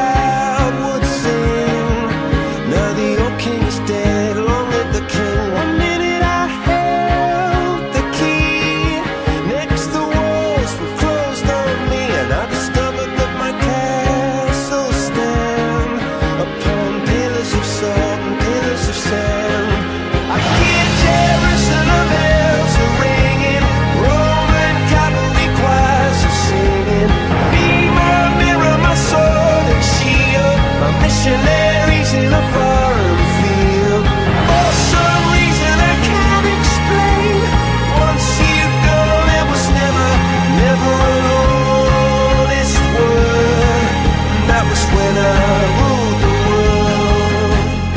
crowd would sing. Now the old king is dead, long live the king. One minute I held the key, next the walls were closed on me, and I discovered that my castle stand upon pillars of salt and pillars of sand. I hear Jerusalem bells are ringing, Roman cavalry choirs are singing. Be my mirror, my sword and shield, my missionaries in a foreign field. For some reason I can't explain, once you go there was never, never an honest word. And that was when I ruled the world.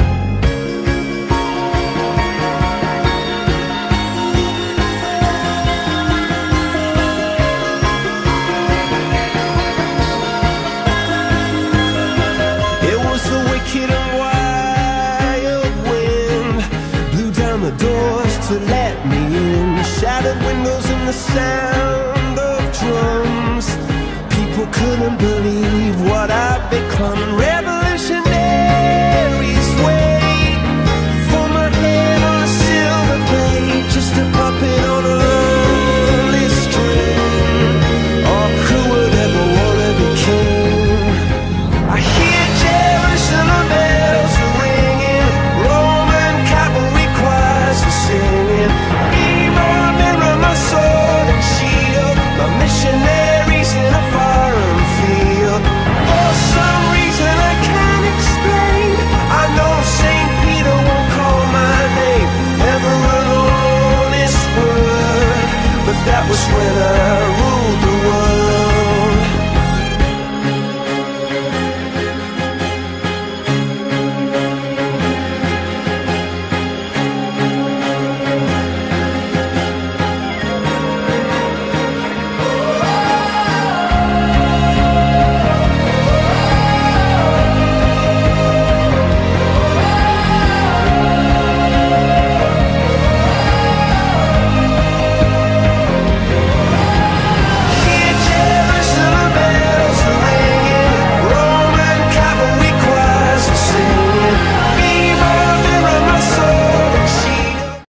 It was the wicked and wild wind, blew down the doors to let me in. Shattered windows and the sound of drums. People couldn't believe what I'd become.